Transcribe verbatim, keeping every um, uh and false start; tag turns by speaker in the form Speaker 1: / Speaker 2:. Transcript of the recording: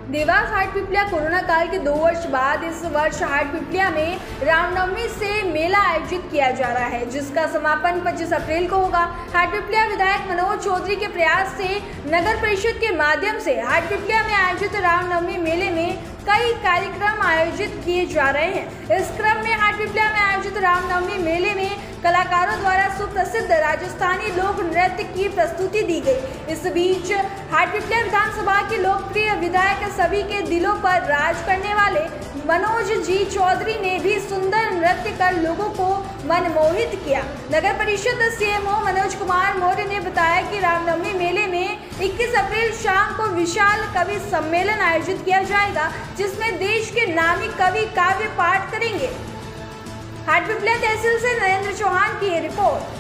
Speaker 1: Dewas Hatpipliya corona काल के दो वर्ष बाद इस वर्ष हाटपिपलिया में रामनवमी से मेला आयोजित किया जा रहा है, जिसका समापन पच्चीस अप्रैल को होगा। हाटपिपलिया विधायक मनोज चौधरी के प्रयास से नगर परिषद के माध्यम से हाटपिपलिया में आयोजित रामनवमी मेले में कई कार्यक्रम आयोजित किए जा रहे हैं। इस क्रम में हाटपिपलिया में आयोजित रामनवमी मेले में कलाकारों द्वारा सुप्रसिद्ध राजस्थानी लोक नृत्य की प्रस्तुति दी गई। इस बीच हाटपिपलिया विधानसभा के लोकप्रिय विधायक सभी के दिलों पर राज करने वाले मनोज जी चौधरी ने भी सुंदर नृत्य कर लोगों को मनमोहित किया। नगर परिषद सीएमओ मनोज कुमार मौर्य ने बताया कि रामनवमी मेले में इक्कीस अप्रैल शाम को विशाल कवि सम्मेलन आयोजित किया जाएगा, जिसमें देश के नामी कवि काव्य पाठ करेंगे। हाटपिपलिया तहसील से नरेंद्र चौहान की रिपोर्ट।